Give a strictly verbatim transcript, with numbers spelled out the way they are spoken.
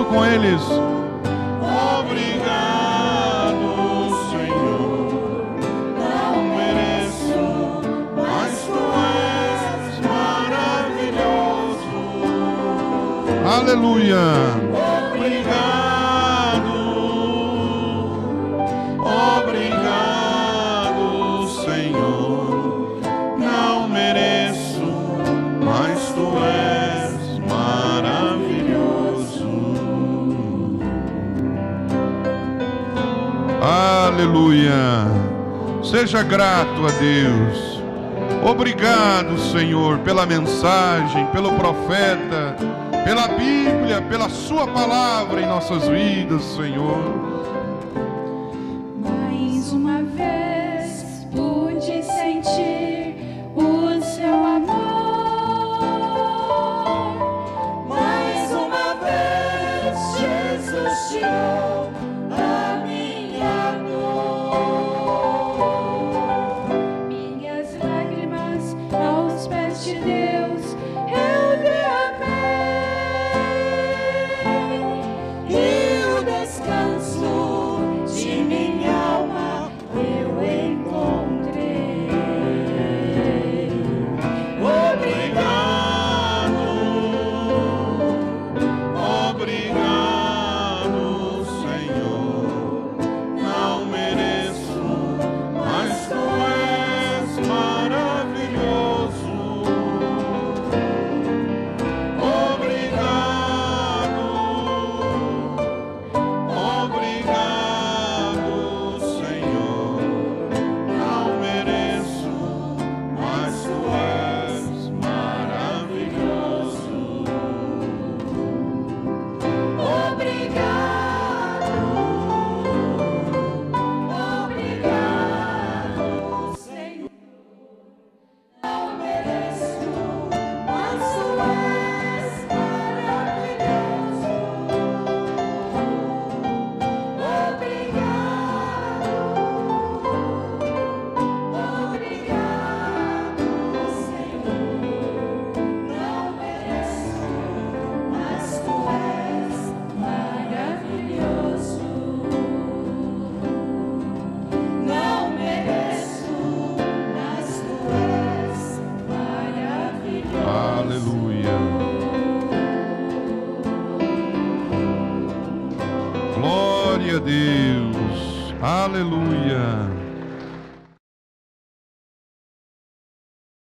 junto com eles. Aleluia. Obrigado, obrigado, Senhor. Não mereço, mas tu és maravilhoso. Aleluia. Seja grato a Deus. Obrigado, Senhor, pela mensagem, pelo profeta, pela Bíblia, pela sua palavra em nossas vidas, Senhor. Mais uma vez pude sentir o seu amor. Mais uma vez Jesus tirou a minha dor. Minhas lágrimas aos pés de Deus eu derramei. Aleluia. Glória a Deus. Aleluia.